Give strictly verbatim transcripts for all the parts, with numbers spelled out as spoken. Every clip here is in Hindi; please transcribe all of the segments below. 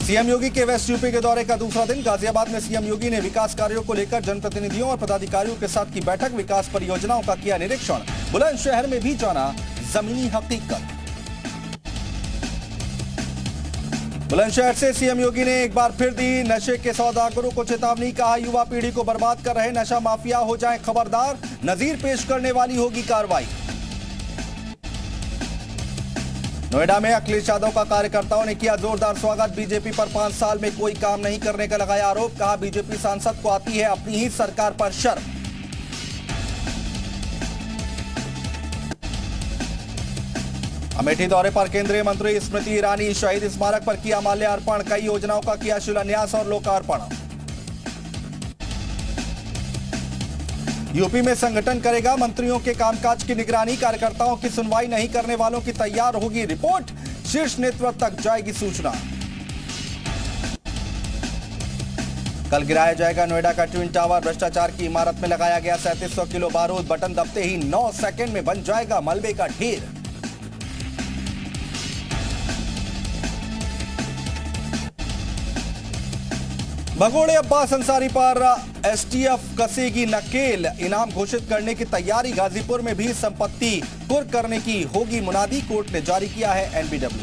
सीएम योगी के वेस्ट यूपी के दौरे का दूसरा दिन। गाजियाबाद में सीएम योगी ने विकास कार्यों को लेकर जनप्रतिनिधियों और पदाधिकारियों के साथ की बैठक। विकास परियोजनाओं का किया निरीक्षण। बुलंदशहर में भी जाना जमीनी हकीकत। बुलंदशहर से सीएम योगी ने एक बार फिर दी नशे के सौदागरों को चेतावनी। कहा, युवा पीढ़ी को बर्बाद कर रहे नशा माफिया हो जाएं खबरदार, नजीर पेश करने वाली होगी कार्रवाई। नोएडा में अखिलेश यादव का कार्यकर्ताओं ने किया जोरदार स्वागत। बीजेपी पर पांच साल में कोई काम नहीं करने का लगाया आरोप। कहा, बीजेपी सांसद को आती है अपनी ही सरकार पर शर्म। अमेठी दौरे पर केंद्रीय मंत्री स्मृति ईरानी। शहीद स्मारक पर किया माल्यार्पण। कई योजनाओं का किया शिलान्यास और लोकार्पण। यूपी में संगठन करेगा मंत्रियों के कामकाज की निगरानी। कार्यकर्ताओं की सुनवाई नहीं करने वालों की तैयार होगी रिपोर्ट। शीर्ष नेतृत्व तक जाएगी सूचना। कल गिराया जाएगा नोएडा का ट्विन टावर। भ्रष्टाचार की इमारत में लगाया गया सैंतीस सौ किलो बारूद। बटन दबते ही नौ सेकंड में बन जाएगा मलबे का ढेर। भगोड़े अब्बास अंसारी पर एसटीएफ कसेगी नकेल। इनाम घोषित करने की तैयारी। गाजीपुर में भी संपत्ति कुर्क करने की होगी मुनादी। कोर्ट ने जारी किया है एनबीडब्ल्यू।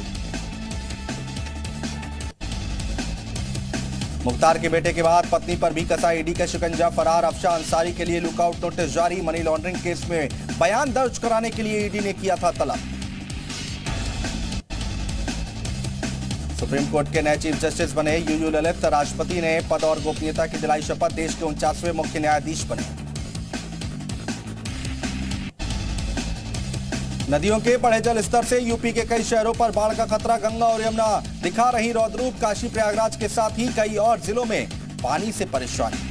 मुख्तार के बेटे के बाद पत्नी पर भी कसा ईडी का शिकंजा। फरार अफशां अंसारी के लिए लुकआउट नोटिस जारी। मनी लॉन्ड्रिंग केस में बयान दर्ज कराने के लिए ईडी ने किया था तलब। सुप्रीम कोर्ट के नए चीफ जस्टिस बने यूयू ललित। राष्ट्रपति ने पद और गोपनीयता की दिलाई शपथ। देश के उनचासवें मुख्य न्यायाधीश बने। नदियों के बढ़े जल स्तर से यूपी के कई शहरों पर बाढ़ का खतरा। गंगा और यमुना दिखा रही रौद्र रूप। काशी प्रयागराज के साथ ही कई और जिलों में पानी से परेशानी।